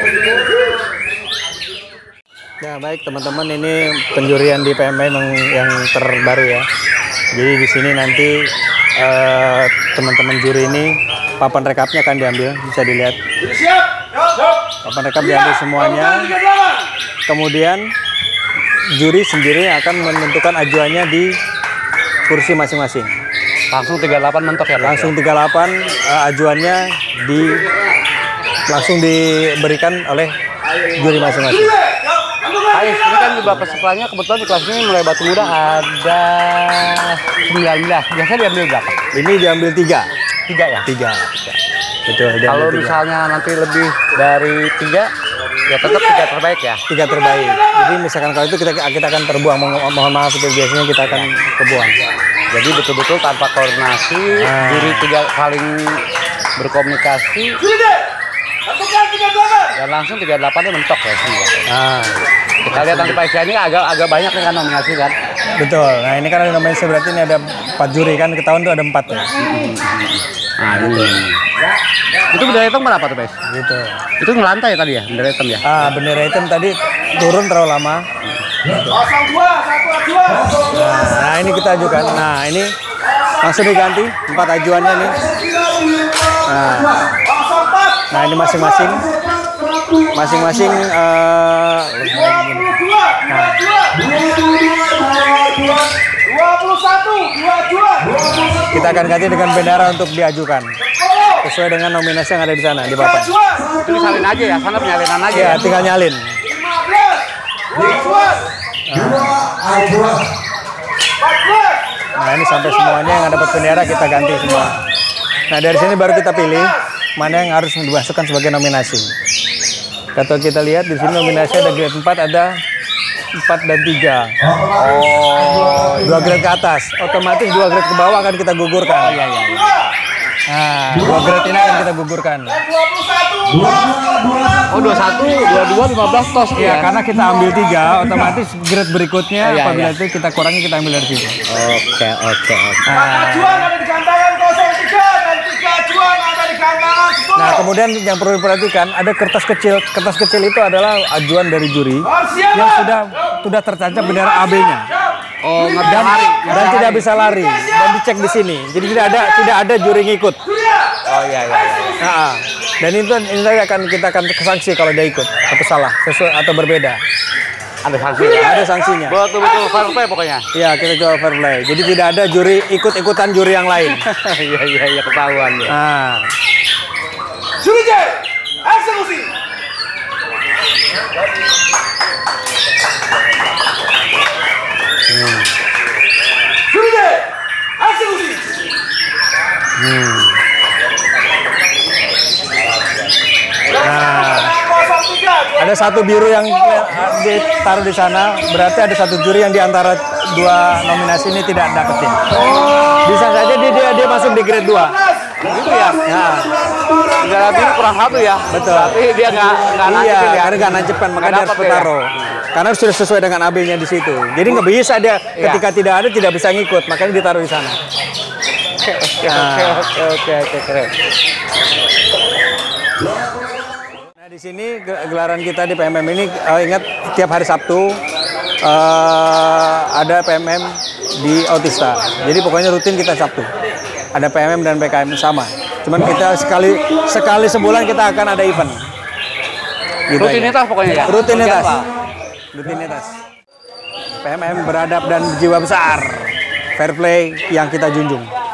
Ya baik teman-teman, ini penjurian di PMM yang terbaru ya. Jadi di sini nanti teman-teman juri ini papan rekapnya akan diambil, bisa dilihat. Papan rekap diambil semuanya. Kemudian juri sendiri akan menentukan ajuannya di kursi masing-masing. Langsung 38 mentok ya? Langsung 38 ajuannya langsung diberikan oleh juri masing-masing. Ais, ini kan di pesertanya kebetulan di kelas ini mulai batu muda ada 19. Biasanya diambil berapa? Ini diambil 3. 3 ya? 3. Betul. Kalau misalnya nanti lebih dari 3, ya tetap 3 terbaik ya? 3 terbaik. Jadi misalkan kalau itu kita akan terbuang. Mohon maaf, seperti biasanya kita akan kebuang. Jadi betul-betul tanpa koordinasi, juri 3 saling berkomunikasi. Dan langsung 38-nya mentok ya semua. Kita lihat nanti Pak ini agak banyak nih kan nominasi kan? Betul. Nah ini kan ada nominasi, berarti ini ada 4 juri kan, ketahuan tuh ada 4 ya. Nah ini. Itu bendera hitam berapa tuh Pak? Gitu. Itu ngelantai tadi ya, bendera hitam ya? Bendera hitam tadi turun terlalu lama. Nah ini kita ajukan. Nah ini langsung diganti 4 ajuannya nih. Nah ini masing-masing kita akan ganti dengan bendera untuk diajukan sesuai dengan nominasi yang ada di sana di papan. Itu disalin aja ya, sana penyalinan aja ya, tinggal nyalin. Nah ini sampai semuanya yang dapat bendera kita ganti semua. Nah dari sini baru kita pilih mana yang harus dimasukkan sebagai nominasi. Kalau kita lihat di sini nominasi ada grade 4, ada 4 dan 3. 2 grade ke atas, otomatis 2 grade ke bawah akan kita gugurkan. Nah, 2 grade ini akan kita gugurkan. Oh 21, 22, 15 tos ya, karena kita ambil 3, otomatis grade berikutnya apabila itu kita kurangi, kita ambil dari situ. Oke. Ajuan ada di gantangan 03 dan 3 ajuan ada di gantangan 10. Nah kemudian yang perlu diperhatikan ada kertas kecil. Kertas kecil itu adalah ajuan dari juri yang sudah tertancap bendera AB-nya. Oh, nggak lari dan tidak bisa lari dan dicek di sini. Jadi tidak ada juri ngikut. Oh iya. Nah, dan ini akan kita akan sanksi kalau dia ikut atau salah sesuai atau berbeda. Ada sanksi ya? Ada sanksinya. Betul-betul fair play pokoknya. Iya, kita coba fair play. Jadi tidak ada juri ikut-ikutan juri yang lain. Iya ketahuan ya. Nah. Juri J, eksekusi. Juri J, eksekusi. Nah, ada 1 biru yang ditaruh di sana, berarti ada 1 juri yang diantara 2 nominasi ini tidak dapetin. Bisa saja dia masuk di grade 2. Gitu ya? Nah, bendera biru kurang 1 ya? Betul. Tapi dia nggak nancep ya? Karena nggak nancapkan, makanya dia harus taruh. Karena sudah sesuai dengan AB-nya di situ. Jadi nggak bisa dia ketika tidak ada tidak bisa ngikut, makanya ditaruh di sana. Oke, keren. Nah di sini gelaran kita di PMM ini ingat tiap hari Sabtu ada PMM di Autista. Jadi pokoknya rutin kita Sabtu. Ada PMM dan PKM sama. Cuman kita sekali sebulan kita akan ada event. Gitu Rutinitas aja. Pokoknya ya. Rutinitas. PMM beradab dan jiwa besar. Fair play yang kita junjung.